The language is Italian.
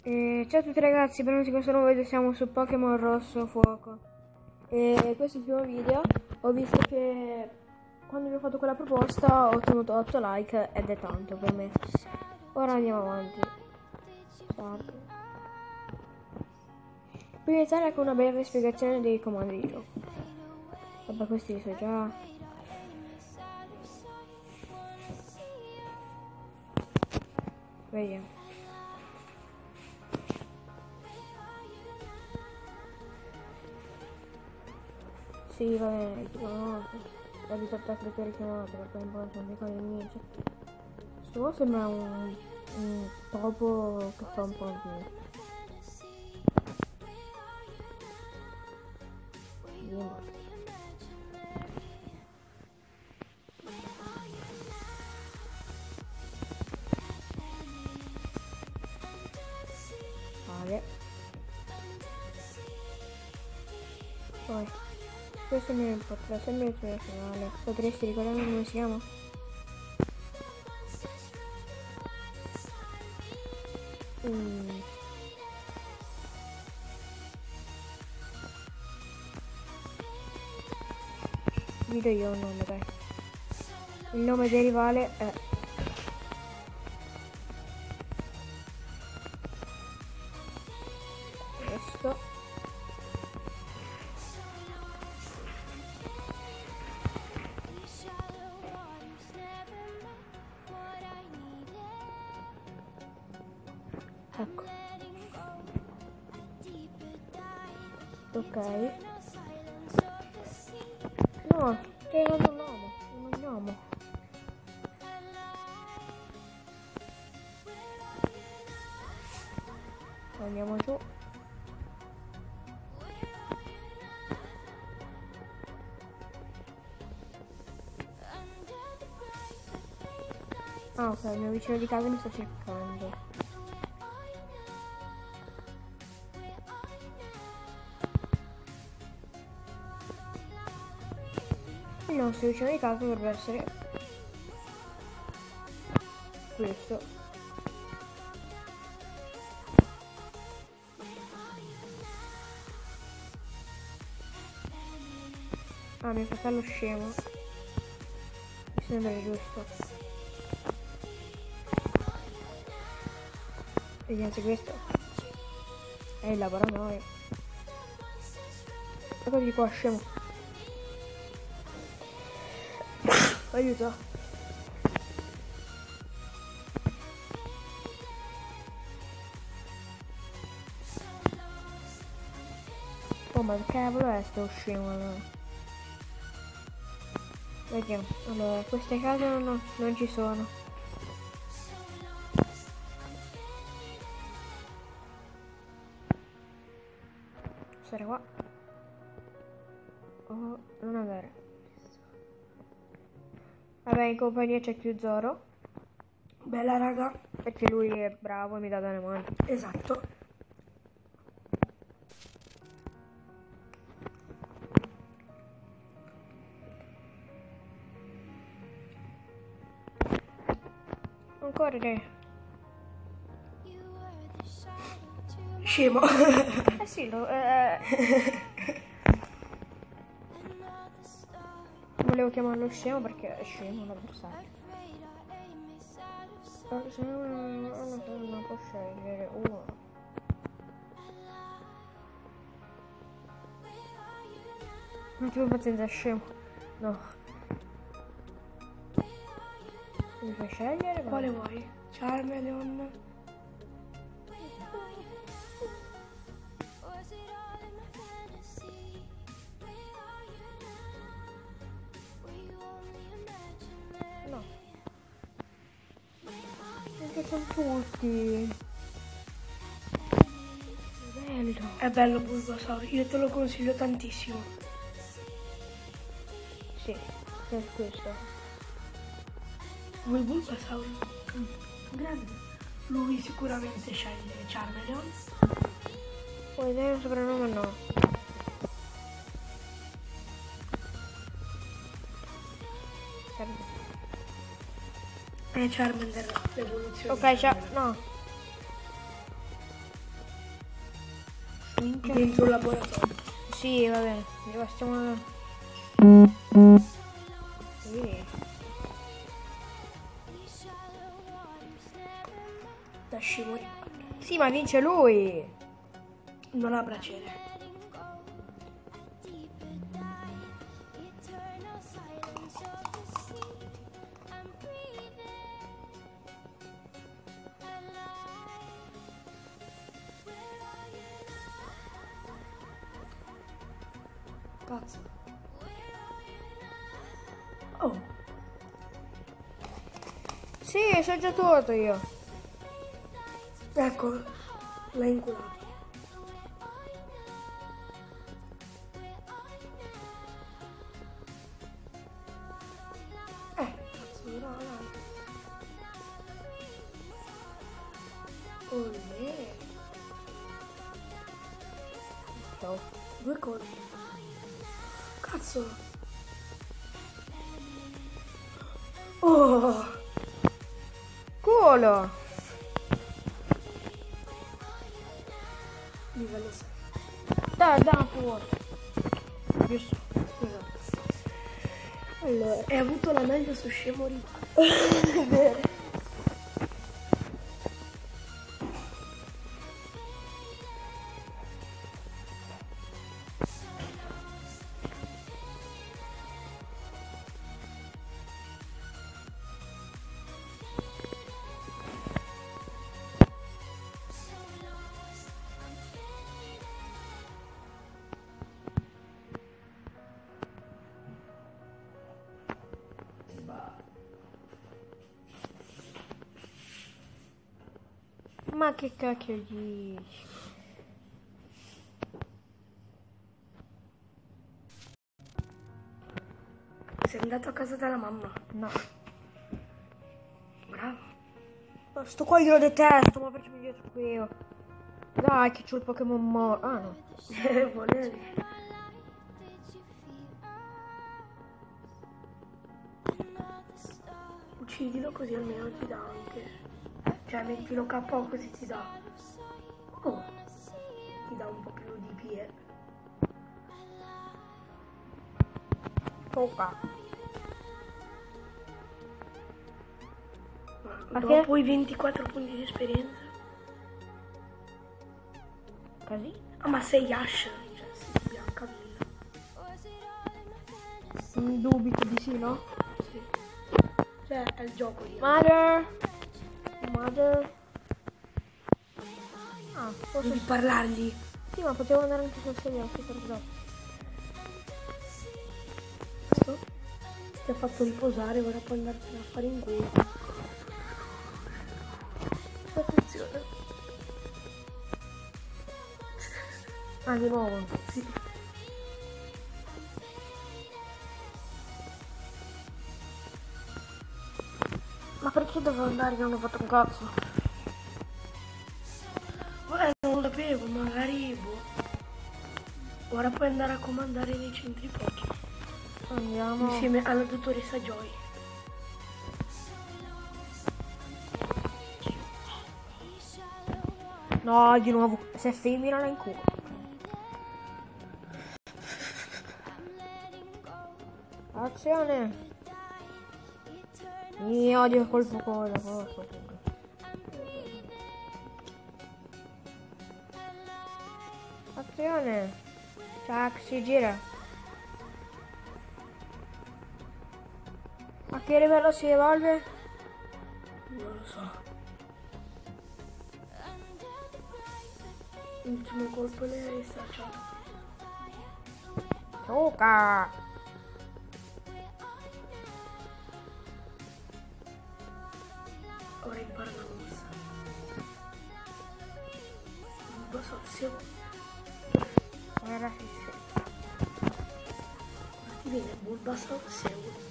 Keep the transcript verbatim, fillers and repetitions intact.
E ciao a tutti ragazzi, benvenuti in questo nuovo video, siamo su Pokémon Rosso Fuoco. E questo è il primo video. Ho visto che quando vi ho fatto quella proposta ho ottenuto otto like ed è tanto per me. Ora andiamo avanti. Start. Prima iniziare con una breve spiegazione dei comandi di gioco. Vabbè, questi li so già. Vediamo. Sì, va bene, tipo no, la vita attacco che richiamato, perché è importante non ricordo niente. Questo qua sembra un, un topo che fa un po' di niente. Vale. Poi questo mi importa sempre il tuo canale. Potresti ricordarmi come si chiama? Mm. Vi do io un nome, dai. Il nome del rivale è questo. Ecco. Ok. No, che non andiamo, non andiamo. Andiamo giù. Ah, ok, il mio vicino di casa mi sta cercando. Il nostro vicino di casa dovrebbe essere questo. Ah, mio fratello scemo. Mi sembra giusto. Vediamo se questo è il laboratorio. Eccoti qua, scemo. Aiuto. Oh, ma che cavolo è sto scemo allora? Vediamo. Allora, queste case non, non ci sono. Sarà qua. Oh, non andare. Vabbè, in compagnia c'è più Zoro. Bella raga. Perché lui è bravo e mi dà delle mani. Esatto. Non correre. Scemo. Eh sì, lo... Eh... Volevo chiamarlo scemo perché è scemo l'avversario. Se non può scegliere uno. Non ti vuoi pazienza, scemo. No. Mi fai scegliere? Quale vuoi? Charmeleon? No. Perché sono tutti. È bello. È bello Bulbasaur, io te lo consiglio tantissimo. Sì, è questo. Vuoi Bulbasaur? Mm. Grande. Lui sicuramente sceglie Charmeleon. Vuoi dare un soprannome o no? È Charmander l'evoluzione. Ok, ciao. No. Minchia. dentro il laboratorio. Sì, va bene. Passiamo. Sì. Da scimoli. Sì, ma vince lui. Non ha braciere. Cazzo. Oh. Sì, sono già tutto io. Ecco, l'ha inculato. Eh, cazzo, no, no. Olè. Ciao. Due colpi. Cazzo. Oh. Culo. Livello sei. Dai, dai, fuori. Giusto. Esatto. Allora. Hai avuto la meglio su scemo ri. È vero. Ma che cacchio dici? Sei andato a casa della mamma. No. Bravo. Ma sto qua io lo detesto, ma perché mi dietro qui io? Dai, che c'ho il Pokémon morto. Ah no. Eh, volevi. Uccidilo così almeno ti dà anche. Cioè mettilo K O così ti dà. Oh. Ti dà un po' più di P E. Tocca. Ma Dopo che? i ventiquattro punti di esperienza. Così? Ah, ma sei Ash. Cioè sei bianca villa. Mm, dubito di sì, no? Sì. Cioè è il gioco di Mother. Mother. Ah, forse Devi parlargli. sì, ma potevo andare anche sul serio, che per dopo. Questo ti ha fatto riposare, ora puoi andartene a fare in culo. Attenzione. Ah, di nuovo. Sì. Ma perché devo andare che non ho fatto un cazzo? Eh, non lo sapevo, magari boh. Ora puoi andare a comandare nei centri pochi. Andiamo. Insieme alla dottoressa Joy. No, di nuovo. Se è femmina la in culo. Azione. Io odio colpo coda, porco. Azione. Tac, si gira. A che livello si evolve? Non lo so. L'ultimo colpo le hai stacciato. Tocca. Ora impara la mossa. Bulbasaur, Era sì, sì. ti viene Bulbasaur Seu.